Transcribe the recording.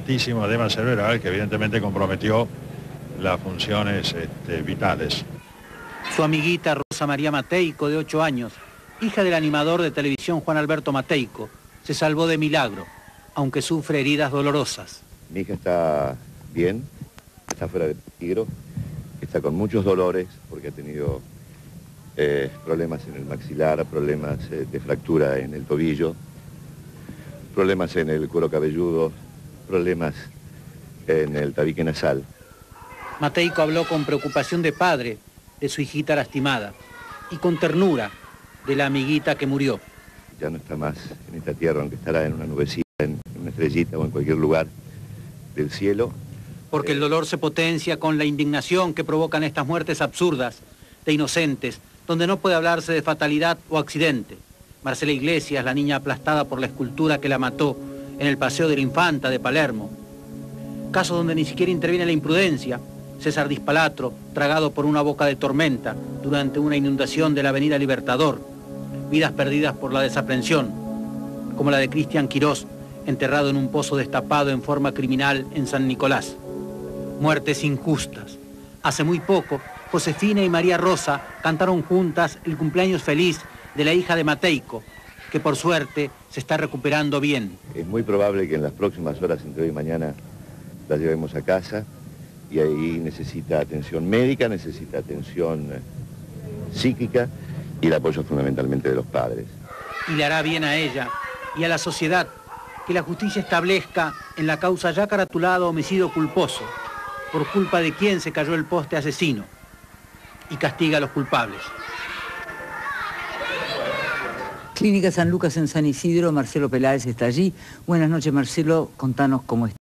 altísimo edema cerebral que evidentemente comprometió las funciones vitales. Su amiguita Rosa María Mateico, de 8 años, hija del animador de televisión Juan Alberto Mateico, se salvó de milagro, aunque sufre heridas dolorosas. Mi hija está bien, está fuera de peligro, está con muchos dolores porque ha tenido problemas en el maxilar, problemas de fractura en el tobillo, problemas en el cuero cabelludo, problemas en el tabique nasal. Mateico habló con preocupación de padre de su hijita lastimada y con ternura de la amiguita que murió. Ya no está más en esta tierra, aunque estará en una nubecita, en una estrellita o en cualquier lugar del cielo. Porque el dolor se potencia con la indignación que provocan estas muertes absurdas de inocentes, donde no puede hablarse de fatalidad o accidente. Marcela Iglesias, la niña aplastada por la escultura que la mató en el Paseo de la Infanta de Palermo. Casos donde ni siquiera interviene la imprudencia. César Dispalatro, tragado por una boca de tormenta durante una inundación de la avenida Libertador. Vidas perdidas por la desaprensión, como la de Cristian Quirós, enterrado en un pozo destapado en forma criminal en San Nicolás. Muertes injustas. Hace muy poco, Josefina y María Rosa cantaron juntas el cumpleaños feliz de la hija de Mateico, que por suerte se está recuperando bien. Es muy probable que en las próximas horas, entre hoy y mañana, la llevemos a casa y ahí necesita atención médica, necesita atención psíquica y el apoyo fundamentalmente de los padres. Y le hará bien a ella y a la sociedad que la justicia establezca en la causa ya caratulada homicidio culposo, por culpa de quien se cayó el poste asesino, y castiga a los culpables. Clínica San Lucas en San Isidro, Marcelo Peláez está allí. Buenas noches, Marcelo, contanos cómo está.